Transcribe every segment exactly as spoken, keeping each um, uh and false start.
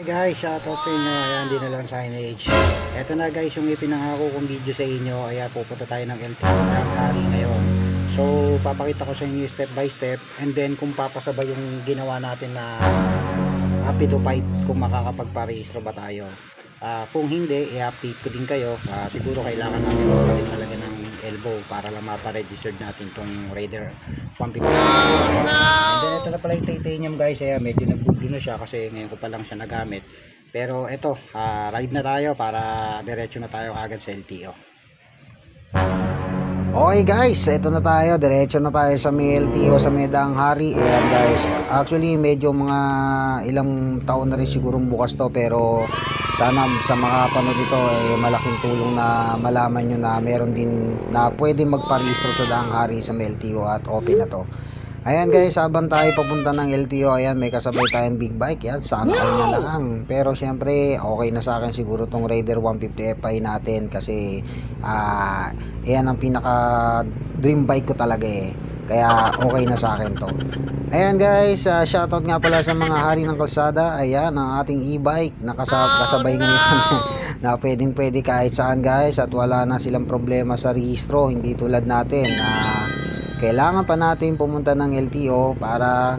Hey guys, shoutout sa inyo. Ayan, din na lang signage. Eto na guys, yung ipinangako kong video sa inyo. Ayan, pupunta tayo ng L T O ng Hari ngayon. So, papakita ko sa inyo step by step. And then, kung papasabay yung ginawa natin na Rapido pipe, kung makakapagparehistro ba tayo. Uh, kung hindi, i-update ko din kayo. Uh, siguro kailangan natin magpalit talaga ng elbow para lang maparegistered natin tong Raider one fifty. And then ito na pala yung titanium guys. Ayan, medyo nag-blue na siya kasi ngayon ko pa lang siya nagamit. Pero ito, uh, ride na tayo para diretso na tayo agad sa L T O. Okay guys, ito na tayo, diretso na tayo sa may L T O sa Medang Hari. Ayan guys, actually medyo mga ilang taon na rin sigurong bukas to, pero sana sa makapanood dito eh, malaking tulong na malaman nyo na meron din na pwede magparehistro sa Daang Hari sa may L T O at open na to. Ayan guys, habang tayo papunta ng L T O, ayan may kasabay tayong big bike. Yan, sana all na lang. Pero syempre, okay na sa akin siguro tong Raider one fifty F I natin kasi uh, ayan ang pinaka dream bike ko talaga eh. Kaya okay na sa akin to. Ayan guys, uh, shoutout nga pala sa mga hari ng kalsada. Ayan, ang ating e-bike nakasabay ngayon na pwedeng pwede kahit saan guys at wala na silang problema sa rehistro. Hindi tulad natin na uh, kailangan pa natin pumunta ng L T O para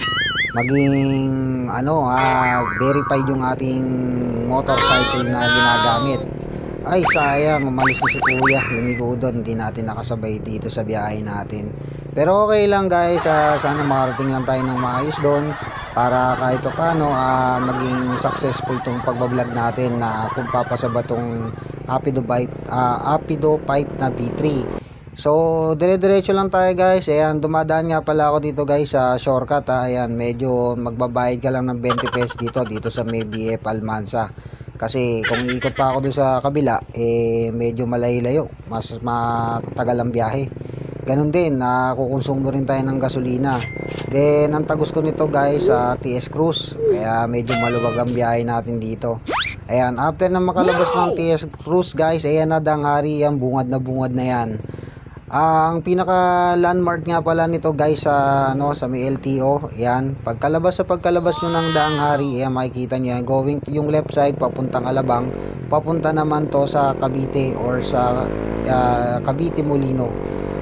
maging ano, uh, verified yung ating motorcycle na ginagamit. Ay sayang, umalis na si kuya, lumigo doon, hindi natin nakasabay dito sa biyahe natin. Pero okay lang guys, uh, sana makarating lang tayo ng maayos doon para kahit o paano uh, maging successful tong pagbablog natin na kung papasaba tong Rapido pipe, uh, Rapido pipe na B three. So dire-diretso lang tayo guys. Ayan, dumadaan nga pala ako dito guys sa shortcut ha. Ayan, medyo magbabayad ka lang ng twenty pesos dito dito sa may B F Almanza. Kasi kung iikot pa ako doon sa kabila eh medyo malayo-layo, mas matagal ang biyahe. Ganun din, nakukonsumo rin tayo ng gasolina. Then ang tagos ko nito guys sa T S Cruz, kaya medyo maluwag ang biyahe natin dito. Ayan, after na makalabas ng T S Cruz guys, ayan na Daang Hari, yan bungad na bungad na yan. Uh, ang pinaka landmark nga pala nito guys sa ano sa may L T O, yan. Pagkalabas sa pagkalabas nyo ng Daang Hari, ayan makikita nyo yan, going to yung left side papuntang Alabang, papunta naman to sa Cavite or sa uh, Cavite Molino.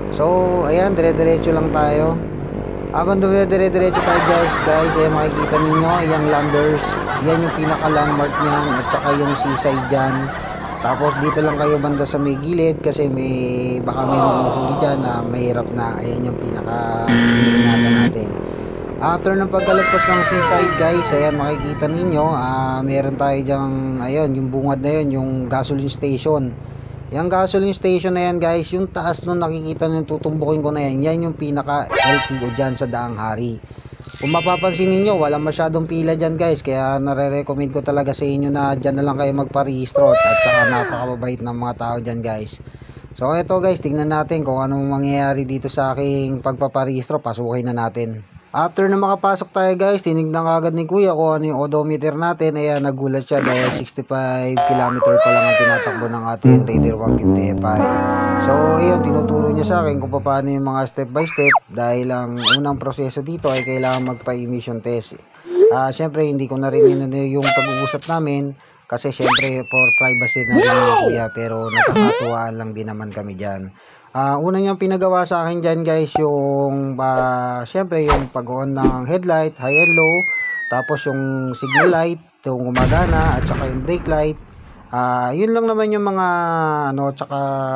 So ayan, dire-diretso lang tayo. Habang dire-diretso tayo guys, guys ayan makikita ninyo yung landers, yan yung pinaka landmark niyan at saka yung seaside dyan. Tapos dito lang kayo banda sa may gilid kasi may baka may mahuhuli dyan na mahirap na. Ayan yung pinaka ingatan natin. After ng pagkalagpas ng seaside guys, ayan makikita ninyo uh, meron tayo dyang ayun yung bungad na yun, yung gasoline station. Yung gasoline station na yan guys, yung taas nung nakikita nyo tutumbukin ko na yan, yan yung pinaka L T O dyan sa Daang Hari. Kung mapapansin ninyo, wala masyadong pila dyan guys, kaya nare-recommend ko talaga sa inyo na dyan na lang kayo magparehistro at saka napakababait ng mga tao dyan guys. So eto guys, tingnan natin kung anong mangyayari dito sa aking pagpaparehistro. Pasukin na natin. After na makapasok tayo guys, tinignan agad ni kuya kung ano yung odometer natin. Ayan, nagulat siya dahil sixty-five kilometer pa lang ang tinatakbo ng ating Raider one fifty F I. So ayun, tinuturo niya sa akin kung paano yung mga step by step dahil ang unang proseso dito ay kailangan magpa-emission test. Uh, Siyempre hindi ko na rin yun yung pag-uusap namin kasi siyempre for privacy na rin ni kuya, pero nakakatuwaan lang din naman kami dyan. Uh, una niyang pinagawa sa akin dyan guys yung uh, syempre yung pag-on ng headlight, high and low, tapos yung signal light yung gumagana at saka yung brake light. Uh, yun lang naman yung mga ano, tsaka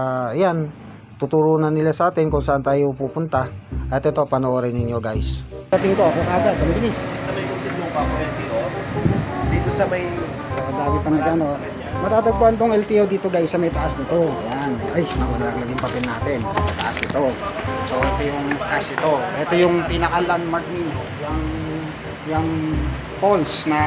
yan tuturo na nila sa atin kung saan tayo pupunta. At ito, panoorin niyo guys. Dating ko ako agad, ang bilis. Sa may kutid mo pa ako L T O dito sa may sa dami pa nagano. Matatagpuan tong L T O dito guys sa may taas nito. Ayan. Ay, naku na lang naging papel natin. Taas nito. So ito yung taas ito. Ito yung pinaka landmark nito. Yung yung poles na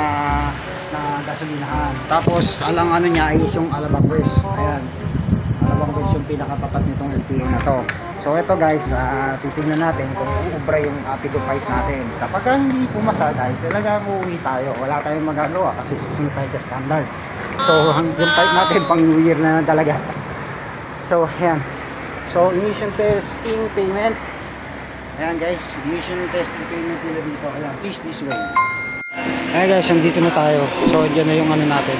na gasolinahan. Tapos alang ano niya ay yung Alabang West. Ayan. Alabang West yung pinakatapat nitong L T O na to. So ito guys, uh, titingnan natin kung ubra yung Rapido pipe natin. Kapag hindi pumasa guys, talagang uuwi tayo. Wala tayong magagawa kasi susunod tayo sa standard. So yung pipe natin pang New Year na talaga. So ayan. So emission testing payment. Ayan guys, emission testing payment nila dito. Ayan, please this way. Ay guys, nandito na tayo. So, dyan na yung ano natin.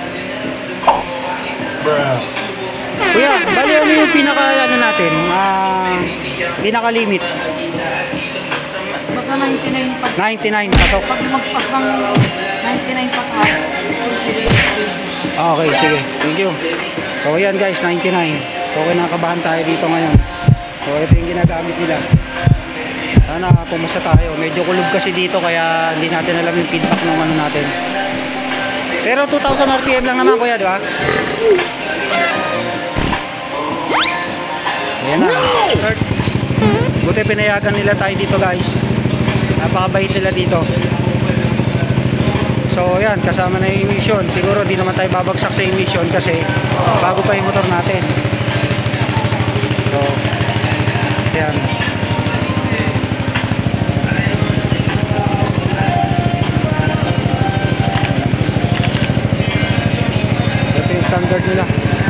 Bruh. Kuya, bali ano yung pinaka ano natin? Ah, pinaka limit. Basta ninety-nine pag, ninety-nine pasok. pag magpas ng ninety-nine pataas. Okay, sige. Thank you. So, yan guys, ninety-nine. So, kinakabahan tayo dito ngayon. So, ito yung ginagamit nila. Sana pumasa tayo. Medyo kulog kasi dito kaya hindi natin alam yung feedback ng ano natin. Pero two thousand R P M lang naman kuya, di ba? Ayan na. Start. Buti pinayagan nila tayo dito guys. Napakabait nila dito. So yan, kasama na yung emission. Siguro di naman tayo babagsak sa emission kasi bago pa yung motor natin. So yan. Ito yung standard nila.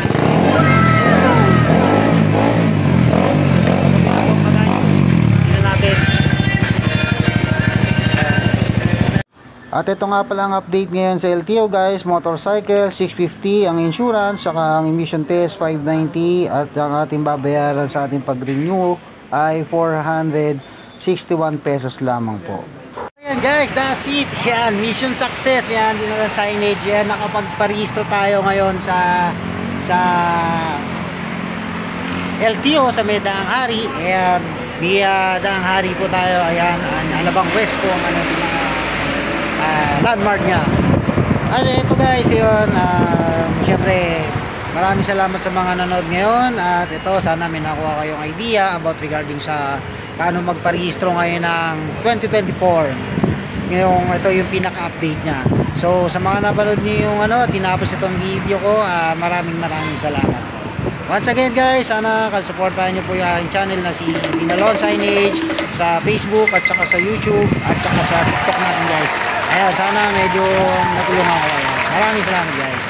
At ito nga pala ang update ngayon sa L T O guys, motorcycle six fifty ang insurance, saka ang emission test five ninety at ang ating babayaran sa ating pag-renew ay four hundred sixty-one pesos lamang po. Ayan guys, that's it. Yan, mission success. Yan, din na signage. Yan, nakapagparehistro tayo ngayon sa sa L T O sa may Daang Hari. Ayan, via Daang Hari po tayo. Ayan, Alabang West po ang ano mga Uh, landmark niya. At ito guys, yun, uh, syempre maraming salamat sa mga nanood ngayon at ito, sana may nakuha kayong idea about regarding sa paano magparehistro ngayon ng twenty twenty-four. Ngayong ito yung pinaka-update niya. So sa mga napanood niyo yung ano, tinapos itong video ko, uh, maraming maraming salamat. Once again guys, sana kalsuportahan nyo po yung channel na si Dinalon Signage sa Facebook at saka sa YouTube at saka sa TikTok natin guys. Ayan, sana medyo natulungan ko kayo. Maraming salamat guys.